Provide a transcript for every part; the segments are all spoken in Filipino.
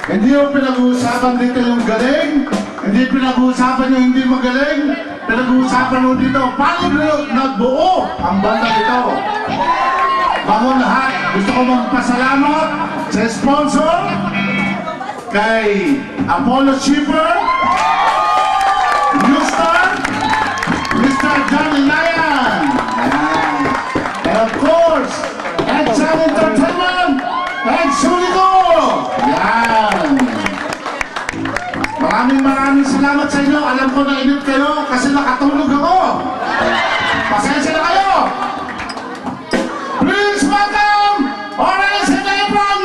Hindi yung pinag-uusapan dito yung galing, hindi pinag-uusapan yung hindi magaling, pinag-uusapan mo dito, paano nagbuo ang banda dito? Bago lahat, gusto ko magpasalamat sa sponsor, kay Apollo Shipper, New Star, Mr. Johnny Lyon, and of course, Exxon Entertainment, and Suligo! Yan! Maraming salamat sa inyo. Alam ko na init kayo kasi nakatulog ako. Pasensya na kayo! Please welcome Orange and Apron!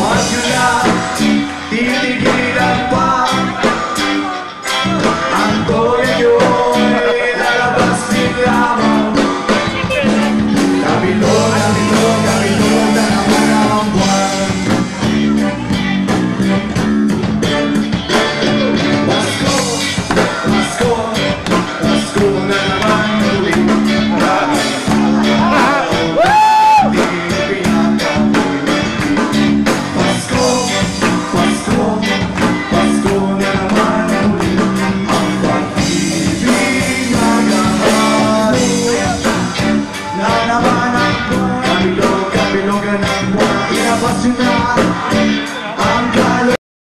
Wag nyo na titigilan pa. Ang toya nyo ay lalabas din lamang. Kabilog na naman ang buwan. Pasko, Pasko, Pasko na naman.